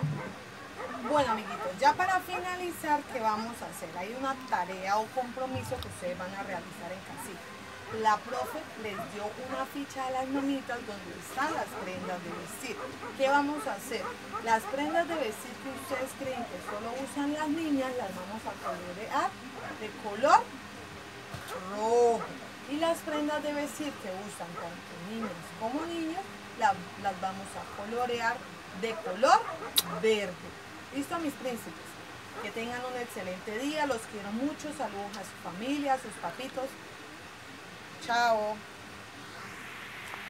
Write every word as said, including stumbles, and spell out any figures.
Bueno, amiguitos, ya para finalizar, ¿qué vamos a hacer? Hay una tarea o compromiso que ustedes van a realizar en casita. La profe les dio una ficha a las mamitas donde están las prendas de vestir. ¿Qué vamos a hacer? Las prendas de vestir que ustedes creen que solo usan las niñas, las vamos a colorear de color rojo. Y las prendas de vestir que usan tanto niños como niños, la, las vamos a colorear de color verde. ¿Listo, mis príncipes? Que tengan un excelente día, los quiero mucho, saludos a su familia, a sus papitos. Chao.